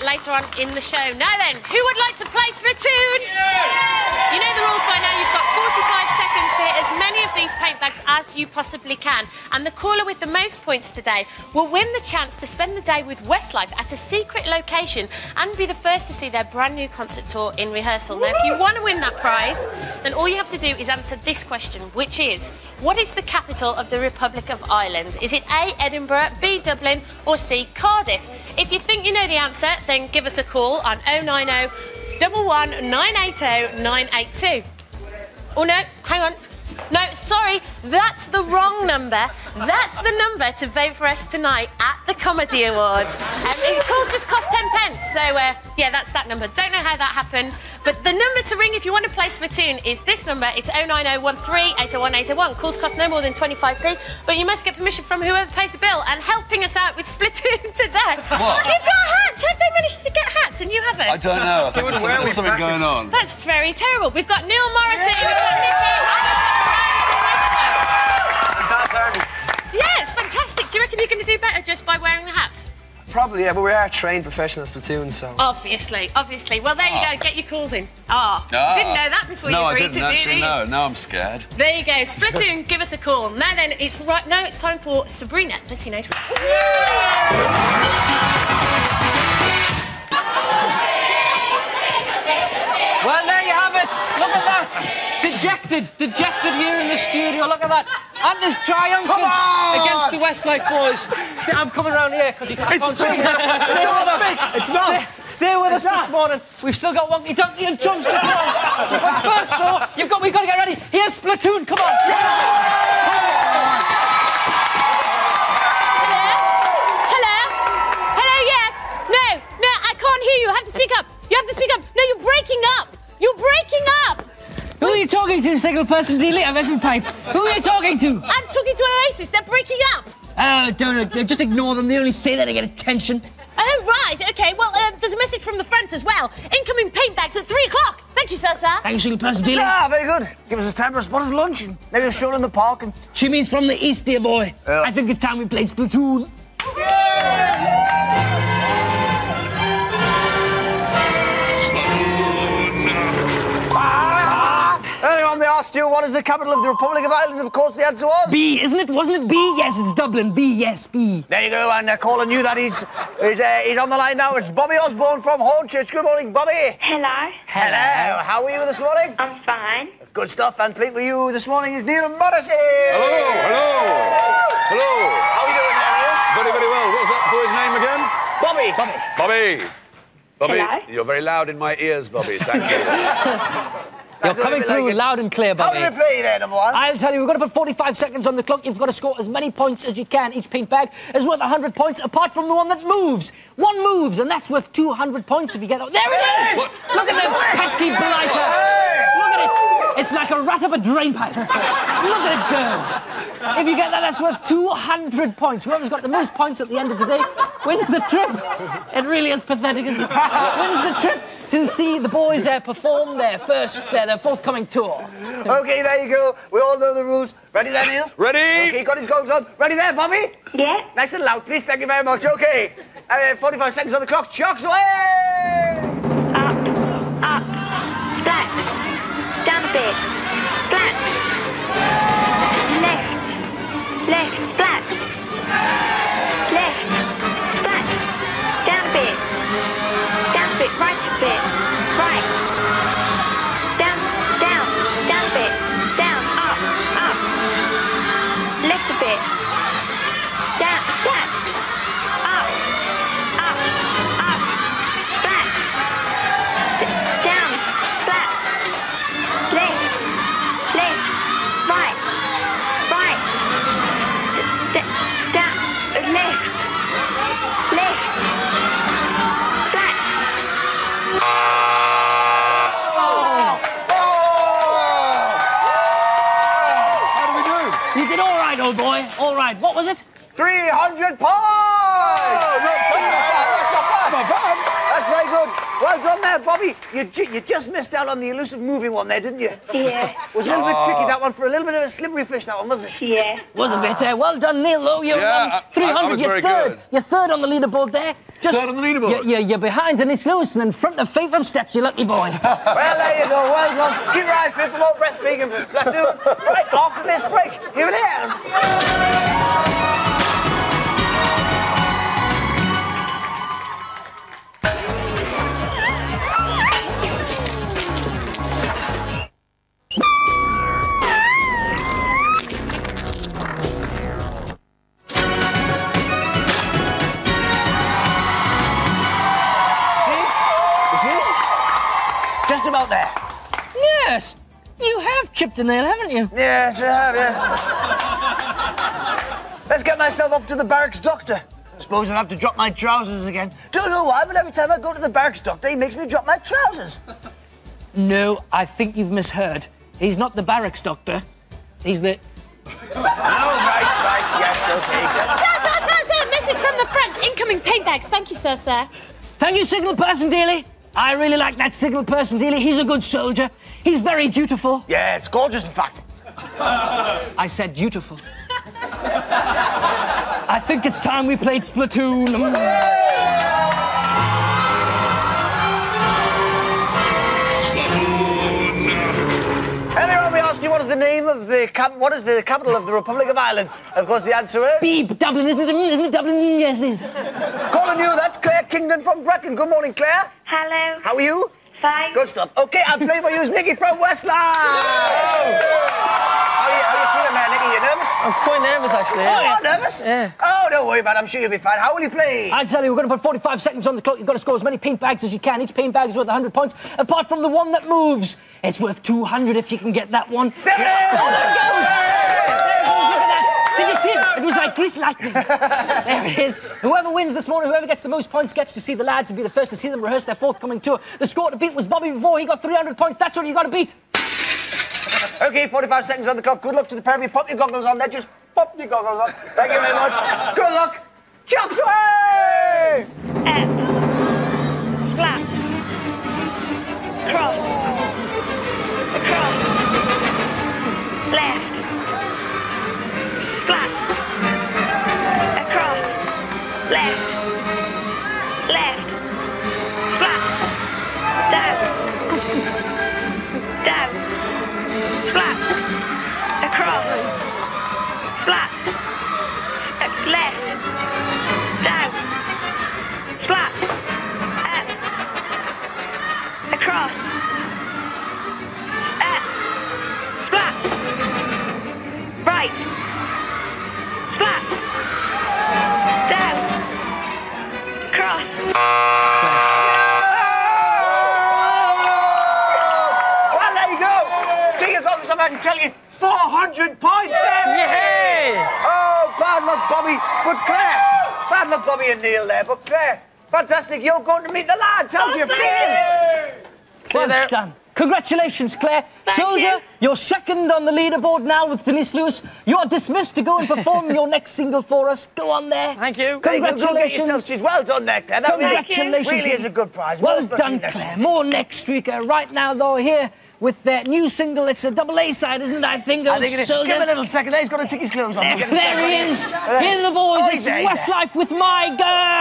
later on in the show. Now then, who would like to play Splattoon? Yeah! You know the rules by now. You've got 45 seconds to hit as many of these paint bags as you possibly can. And the caller with the most points today will win the chance to spend the day with Westlife at a secret location and be the first to see their brand new concert tour in rehearsal. Now, if you want to win that prize, then all you have to do is answer this question, which is, what is the capital of the Republic of Ireland? Is it A, Edinburgh, B, Dublin, or C, Cardiff? If you think you know the answer, then give us a call on 090 11 980 982. Oh, no, hang on. No, sorry, that's the wrong number. That's the number to vote for us tonight at the Comedy Awards. Calls just cost 10 pence, so, yeah, that's that number. Don't know how that happened, but the number to ring if you want to play Splattoon is this number. It's 09013 801 801. Calls cost no more than 25p, but you must get permission from whoever pays the bill. And helping us out with Splattoon today... What? You've got hats! Have they managed to get hats and you haven't? I don't know. I think there's something going on. That's very terrible. We've got Neil Morrissey, we've got Nicky... Yeah, it's fantastic. Do you reckon you're going to do better just by wearing the hats? Probably, yeah, but we are trained professional Splattoon, so... Obviously, obviously. Well, there you go. Get your calls in. Didn't know that before you agreed to do it. No, now I'm scared. There you go. Splattoon, give us a call. Now then, it's right now it's time for Sabrina, the teenage witch. Well, there you have it. Look at that. Dejected here in the studio. Look at that. And this triumphant against the Westlife boys. I'm coming around here because you can't stay with us. Stay with us this morning. We've still got Wonky Donkey and Chunks to come. But first, though, we've got to get ready. Here's Splattoon. Come on. Hello, yes. No, I can't hear you. I have to speak up. You have to speak up. No, you're breaking up. You're breaking up. Who are you talking to, single person dealing? I've my pipe. Who are you talking to? I'm talking to Oasis. They're breaking up. Don't know. Just ignore them. They only say that to get attention. Oh, right. OK, well, there's a message from the front as well. Incoming paint bags at 3 o'clock. Thank you, sir. Thank you, single person dealing. Ah, very good. Give us a time for a spot of lunch and maybe a stroll in the park and... She means from the east, dear boy. I think it's time we played Splattoon. Anyone may ask you, what is the capital of the Republic of Ireland? Of course, the answer was... B, isn't it? Wasn't it B? Yes, it's Dublin. B, yes, B. There you go, and calling you that he's on the line now. It's Bobby Osborne from Hornchurch. Good morning, Bobby. Hello. Hello. How are you this morning? I'm fine. Good stuff. And playing with you this morning is Neil Morrissey. Hello. How are you doing there, Neil? Very, very well. What was that boy's name again? Bobby. Hello? You're very loud in my ears, Bobby. Thank you. You're coming through loud and clear, Bobby. How do they play there, number one? I'll tell you, we're going to put 45 seconds on the clock. You've got to score as many points as you can. Each paint bag is worth 100 points, apart from the one that moves. One moves, and that's worth 200 points if you get... There it is! What? Look at that pesky blighter. Look at it. It's like a rat up a drain pipe. Look at it go. If you get that, that's worth 200 points. Whoever's got the most points at the end of the day wins the trip. It really is pathetic, isn't it? Wins the trip to see the boys perform their forthcoming tour. OK, there you go. We all know the rules. Ready there, Neil? Ready? OK, got his goggles on. Ready there, Bobby? Yeah. Nice and loud, please. Thank you very much. OK. 45 seconds on the clock. Chocks away! Up. Flat. Down a bit. Flat. Left. Flat. Left. Flat. Down a bit. Down a bit. Right a bit. Right. Down a bit. Down. Up. Left a bit. Down. Flat. Up. Flat. Down. Flat. Left. Right. Down. Left. Flat. How do we do? You did all right, old boy. All right. What was it? 300 points! That's not bad. That's very good. Well done there, Bobby. You just missed out on the elusive moving one there, didn't you? Yeah. It was a little bit tricky, that one, for a little bit of a slippery fish, that one, wasn't it? Yeah. Was a bit. Well done, Neil, though. You're 300. I was You're very third. good. You're third on the leaderboard there. Just third on the leaderboard. You're behind Dennis Lewis and in front of Fate from Steps, you lucky boy. Well, there you go. Well done. Keep your eyes peeled for more breastfeeding from Splattoon. Right after this break. Here it is. Just about there. Yes, you have chipped a nail, haven't you? Yes, I have, yeah. Let's get myself off to the barracks doctor. Suppose I'll have to drop my trousers again. Don't know why, but every time I go to the barracks doctor, he makes me drop my trousers. No, I think you've misheard. He's not the barracks doctor. He's the... Oh, right, yes, okay. Sir, message from the front. Incoming paint bags. Thank you, sir. Thank you, signal person Daly. I really like that signal person Daly. He's a good soldier. He's very dutiful. Yeah, it's gorgeous, in fact. I said dutiful. I think it's time we played Splattoon. Earlier on, we asked you what is the name of the capital of the Republic of Ireland. Of course, the answer is... Beep, Dublin, isn't it Dublin? Yes, it is. Calling you, that's Claire Kingdon from Brecon. Good morning, Claire. Hello. How are you? Fine. Good stuff. OK, I'll play for you is Nicky from Westlife. How are you feeling there, Nicky? You nervous? I'm quite nervous, actually. Oh, you're nervous? Yeah. Oh, don't worry about it. I'm sure you'll be fine. How will you play? I'll tell you, we're going to put 45 seconds on the clock. You've got to score as many paint bags as you can. Each paint bag is worth 100 points, apart from the one that moves. It's worth 200 if you can get that one. There it is! Oh, there it goes! There it goes, look at that! Did you see it? It was like grease lightning. There it is. Whoever wins this morning, whoever gets the most points gets to see the lads and be the first to see them rehearse their forthcoming tour. The score to beat was Bobby before. He got 300 points. That's what you got to beat. OK, 45 seconds on the clock. Good luck to the pair of you. Pop your goggles on there. Just pop your goggles on. Thank you very much. Good luck. Jumps away! Splat. Cross. Across. Left. Splat. Across. Left. Left. Splat. Down. Down. Splat. Across. Splat. Left. Down. Splat. Up. Across. Up. Splat. Right. Splat. Down. Cross. Well, there you go. Take your goggles off, I can tell you 400 points there. Yeah! Oh, bad luck, Bobby. But Claire, bad luck, Bobby and Neil there. But Claire, fantastic. You're going to meet the lads. How do you feel? Well done. Congratulations, Claire. Soldier, you're second on the leaderboard now with Denise Lewis. You are dismissed to go and perform your next single for us. Go on there. Thank you. Congratulations. Go get yourself cheese. Well done there, Claire. That Congratulations. really is a good prize. Well done, Claire. More next week. Right now, though, here with their new single. It's a double A side, isn't it? I think it is. Soldier. Give him a little second there. He's got to take his clothes off. There he is. Here are the boys. It's Westlife with My Girl.